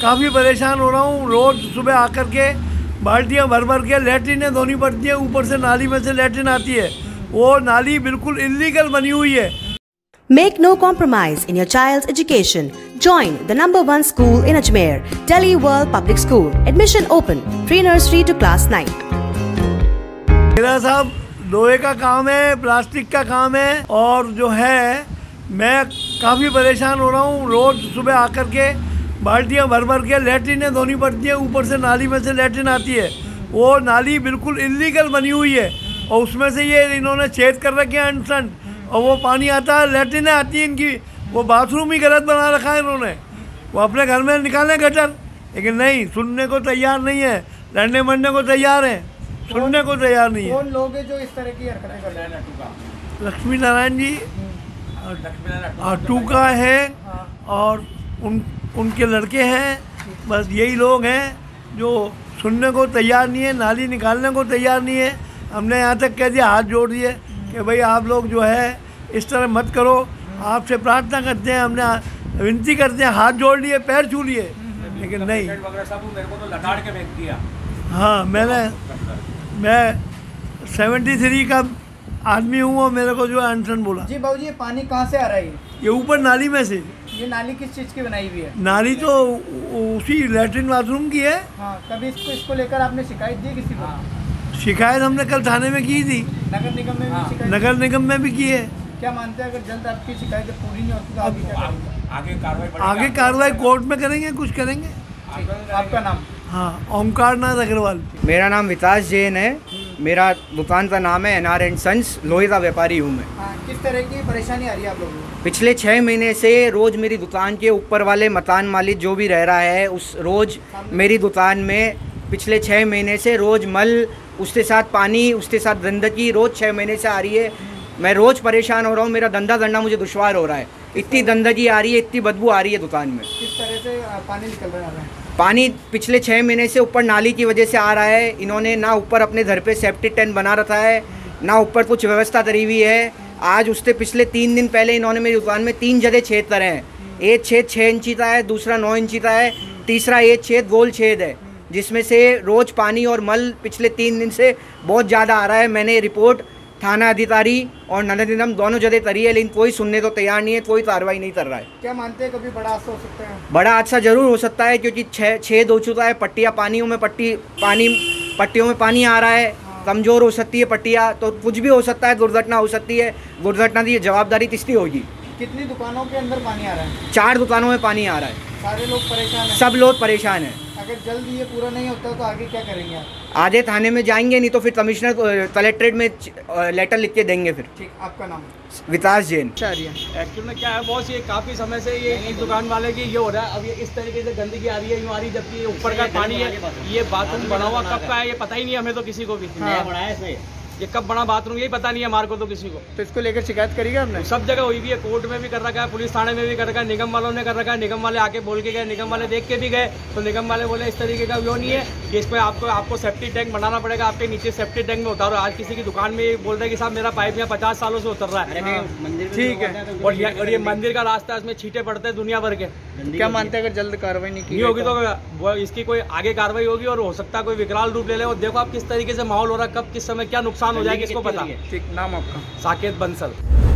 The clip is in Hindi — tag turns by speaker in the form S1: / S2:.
S1: काफ़ी परेशान हो रहा हूँ। रोज़ सुबह आकर के बाल्टियाँ भर भर के लैट्रिनें धोनी पड़ती है, ऊपर से नाली में से लैट्रिन आती है। वो नाली बिल्कुल इल्लीगल बनी हुई है।
S2: Make no compromise in your child's education. Join the #1 school in Ajmer, Delhi World Public School. Admission open. Pre-nursery to class 9.
S1: मेरा साहब लोहे का काम है, प्लास्टिक का काम है, और जो है मैं काफ़ी परेशान हो रहा हूँ। रोज़ सुबह आकर के बाल्टियाँ भर भर के लैट्रिनें धोनी पड़ती है, ऊपर से नाली में से लैट्रिन आती है। वो नाली बिल्कुल इल्लीगल बनी हुई है और उसमें से ये इन्होंने छेद कर रखे हैं अनसन, और वो पानी आता है, लैट्रिनें आती हैं इनकी। वो बाथरूम ही गलत बना रखा है इन्होंने। वो अपने घर में निकालें गटर, लेकिन नहीं, सुनने को तैयार नहीं है, लड़ने मरने को तैयार हैं, सुनने को तैयार नहीं है।
S3: कौन लोग हैं जो इस तरह की हरकतें कर रहे हैं?
S1: लक्ष्मी नारायण जी टूका है और उनके लड़के हैं। बस यही लोग हैं जो सुनने को तैयार नहीं है, नाली निकालने को तैयार नहीं है। हमने यहाँ तक कह दिया, हाथ जोड़ दिए कि भाई आप लोग जो है इस तरह मत करो, आपसे प्रार्थना करते हैं, हमने विनती करते हैं, हाथ जोड़ लिए, पैर छू लिए, लेकिन नहीं।
S4: मेरे को तो लताड़ के फेंक दिया।
S1: हाँ, मैं 73 का आदमी हूँ और मेरे को जो है अनशन बोला।
S3: जी बाबूजी, ये पानी कहाँ से आ रहा है?
S1: ये ऊपर नाली में से।
S3: ये नाली किस चीज़ की बनाई हुई है?
S1: नाली तो उसी लैट्रिन बाथरूम की है।
S3: हाँ, कभी इसको लेकर आपने शिकायत दी किसी को?
S1: शिकायत हमने कल थाने में की थी,
S3: नगर निगम में भी शिकायत?
S1: नगर निगम में भी की है।
S3: क्या मानते हैं अगर जल्द आपकी शिकायतें पूरी नहीं होती तो आगे क्या करेंगे?
S4: आगे
S1: कार्रवाई कोर्ट में करेंगे, कुछ करेंगे।
S3: आपका नाम?
S1: हाँ, ओमकार नाथ अग्रवाल।
S5: मेरा नाम विकास जैन है। मेरा दुकान का नाम है NR एंड सन्स। लोहे का व्यापारी हूँ मैं।
S3: किस तरह की परेशानी आ रही है आप लोगों को?
S5: पिछले 6 महीने से रोज़ मेरी दुकान के ऊपर वाले मकान मालिक जो भी रह रहा है, उस रोज़ मेरी दुकान में पिछले 6 महीने से रोज़ मल, उसके साथ पानी, उसके साथ गंदगी रोज़ 6 महीने से आ रही है। मैं रोज़ परेशान हो रहा हूँ, मेरा धंधा करना मुझे दुश्वार हो रहा है। इतनी गंदगी आ रही है, इतनी बदबू आ रही है दुकान में।
S3: किस तरह से पानी निकल रहा है?
S5: पानी पिछले 6 महीने से ऊपर नाली की वजह से आ रहा है। इन्होंने ना ऊपर अपने घर पे सेप्टिक टैंक बना रखा है, ना ऊपर कुछ व्यवस्था करी हुई है। आज उससे पिछले 3 दिन पहले इन्होंने मेरी दुकान में 3 जगह छेद करे हैं। एक छेद 6 इंची का है, दूसरा 9 इंची का है, तीसरा एक छेद गोल छेद है, जिसमें से रोज़ पानी और मल पिछले 3 दिन से बहुत ज़्यादा आ रहा है। मैंने रिपोर्ट थाना अधिकारी और नगर निगम दोनों जगह करी है, लेकिन कोई सुनने को तैयार नहीं है, कोई कार्रवाई नहीं कर रहा है।
S3: क्या मानते हैं कभी बड़ा हादसा हो सकता है?
S5: बड़ा हादसा जरूर हो सकता है, क्योंकि छेद हो चुका है। पट्टियों में पानी आ रहा है, कमज़ोर हो सकती है पट्टियाँ, तो कुछ भी हो सकता है, दुर्घटना हो सकती है। दुर्घटना की जवाबदारी किसकी होगी?
S3: कितनी दुकानों के अंदर पानी आ रहा है?
S5: 4 दुकानों में पानी आ रहा है।
S3: सारे लोग परेशान हैं?
S5: सब लोग परेशान हैं।
S3: अगर जल्द ये पूरा नहीं होता तो आगे क्या करेंगे आप?
S5: आधे थाने में जाएंगे, नहीं तो फिर कमिश्नर कलेक्ट्रेट में लेटर लिख के देंगे फिर।
S3: ठीक, आपका नाम?
S5: विकास जैन।
S4: एक्चुअल में क्या है बॉस, ये काफ़ी समय से ये एक दुकान वाले की ये हो रहा है। अब ये इस तरीके से गंदगी आ रही है, यूँ आ रही है, जबकि ये ऊपर का पानी है। ये बाथरूम बना हुआ कब का है ये पता ही नहीं हमें तो, किसी को भी। ये कब बना बाथरूम यही पता नहीं है हमारे को तो, किसी को।
S3: तो इसको लेकर शिकायत करेगा आपने?
S4: सब जगह हुई भी है, कोर्ट में भी कर रखा है, पुलिस थाने में भी कर रखा है, निगम वालों ने कर रखा है। निगम वाले आके बोल के गए, निगम वाले देख के भी गए, तो निगम वाले बोले इस तरीके का वो नहीं है कि इसमें आपको सेफ्टी टैंक बनाना पड़ेगा, आपके नीचे सेफ्टी टैंक में उतारो। आज किसी की दुकान में बोल रहे कि साहब मेरा पाइप यहाँ 50 सालों से उतर रहा है। ठीक है, और ये मंदिर का रास्ता है, इसमें छींटे पड़ते हैं दुनिया भर के।
S3: क्या मानते हैं अगर जल्द कार्रवाई नहीं
S4: होगी तो इसकी कोई आगे कार्रवाई होगी और हो सकता है कोई विकराल रूप ले ले। और देखो आप किस तरीके से माहौल हो रहा है, कब किस समय क्या नुकसान हो जाएगा इसको पता।
S3: ठीक, नाम आपका?
S4: साकेत बंसल।